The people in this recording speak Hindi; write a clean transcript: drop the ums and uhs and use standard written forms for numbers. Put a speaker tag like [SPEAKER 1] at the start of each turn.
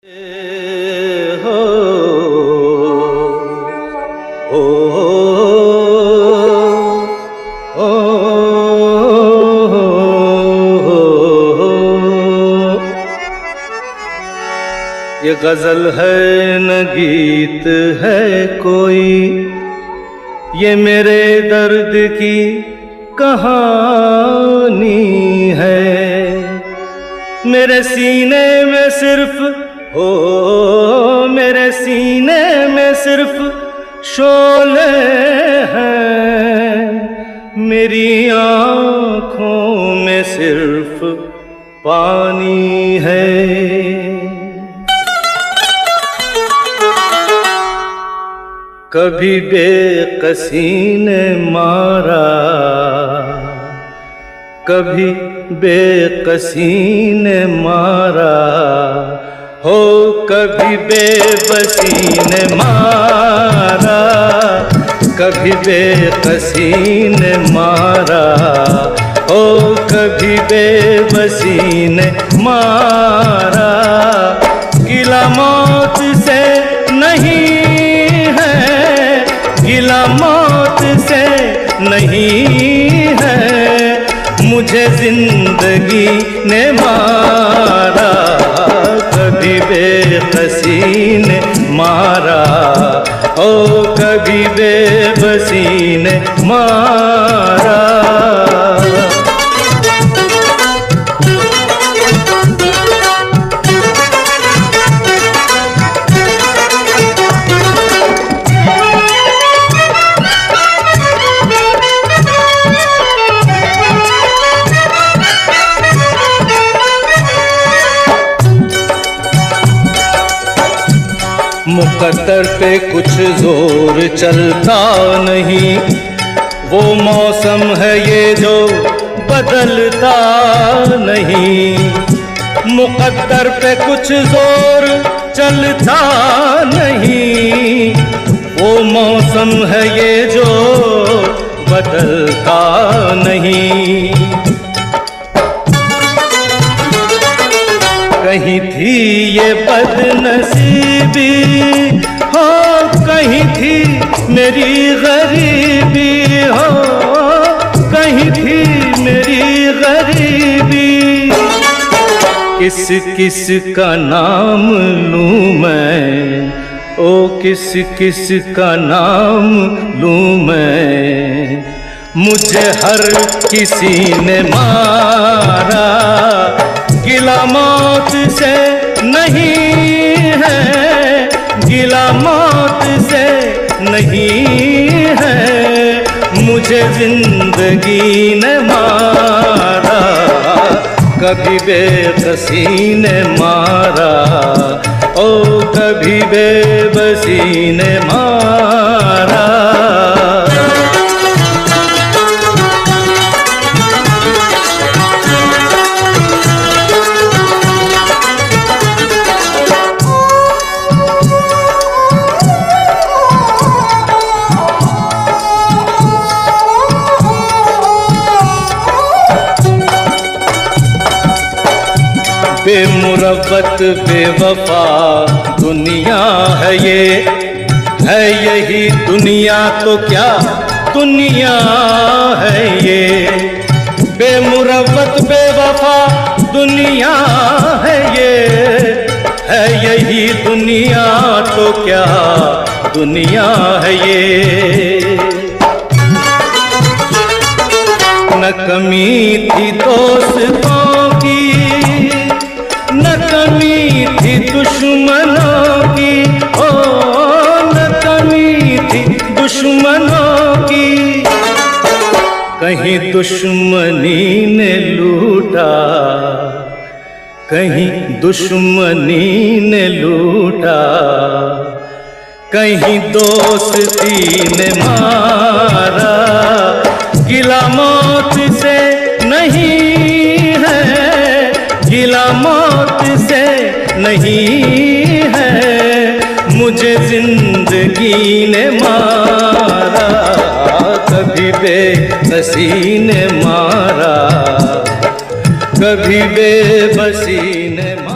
[SPEAKER 1] हो ओ, ओ, ये गजल है न गीत है कोई, ये मेरे दर्द की कहानी है। मेरे सीने में सिर्फ मेरे सीने में सिर्फ शोले हैं, मेरी आँखों में सिर्फ पानी है। कभी बेकसी ने मारा, कभी बेकसी ने मारा हो, कभी बेबसी ने मारा, कभी बेकसी ने मारा हो, कभी बेबसी ने मारा। गिला मौत से नहीं है, गिला मौत से नहीं है, मुझे जिंदगी ने मारा। कभी बेकसी ने मारा ओ, कभी बेबसी ने मारा। मुकद्दर पे कुछ जोर चलता नहीं, वो मौसम है ये जो बदलता नहीं। मुकद्दर पे कुछ जोर चलता नहीं, वो मौसम है ये जो बदलता नहीं। कहीं थी ये बदनसीबी हो, कहीं थी मेरी गरीबी हो, कहीं थी मेरी गरीबी। किस किस का नाम लूं मैं ओ, किस किस का नाम लूं मैं, मुझे हर किसी ने मारा। गिला मौत से नहीं है, गिला मौत से नहीं है, मुझे जिंदगी ने मारा। कभी बेकसी ने मारा ओ, कभी बेबसी ने मारा। बेमुरव्वत बेवफा दुनिया है ये, है यही दुनिया तो क्या दुनिया है ये। बेमुरव्वत बेवफा दुनिया है ये, है यही दुनिया तो क्या दुनिया है ये। न कमी थी दोस्तों की, न कमी थी दुश्मनों की ओ, न कमी थी दुश्मनों की। कहीं दुश्मनी ने लूटा, कहीं दुश्मनी ने लूटा, कहीं दोस्ती ने मारा। गिला मौत से नहीं है, गिला मौत से नहीं है, मुझे जिंदगी ने मारा। कभी बेकसी ने मारा, कभी बेबसी ने मारा।